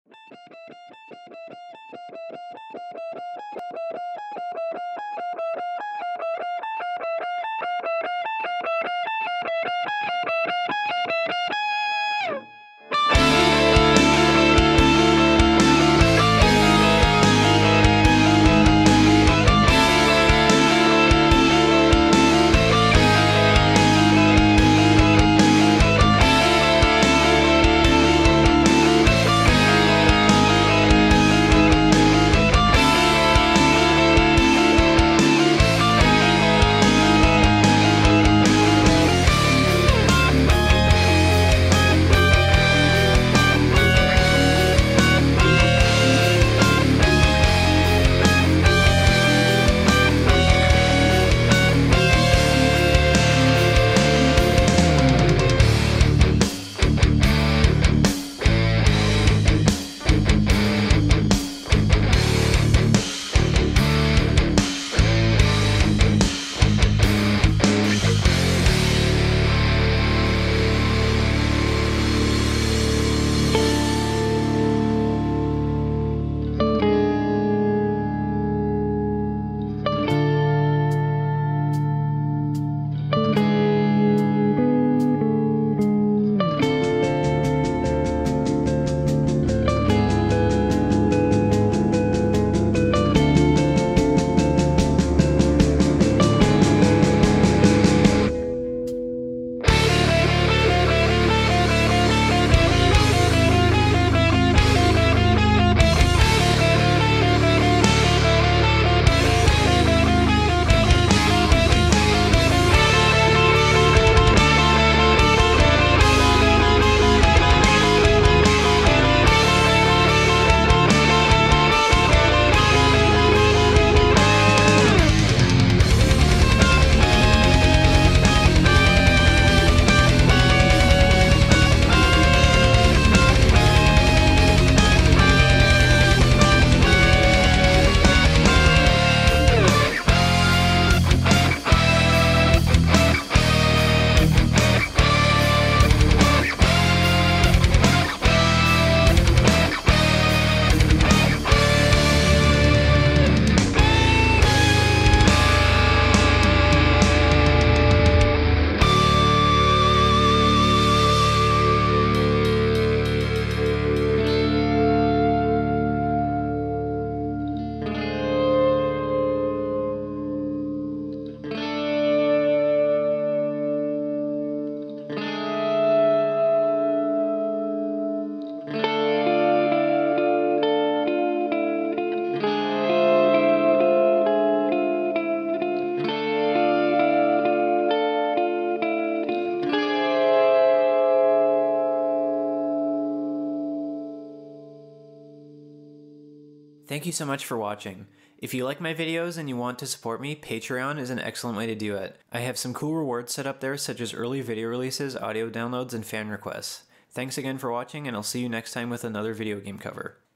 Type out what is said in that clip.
Thank you so much for watching. If you like my videos and you want to support me, Patreon is an excellent way to do it. I have some cool rewards set up there, such as early video releases, audio downloads, and fan requests. Thanks again for watching, and I'll see you next time with another video game cover.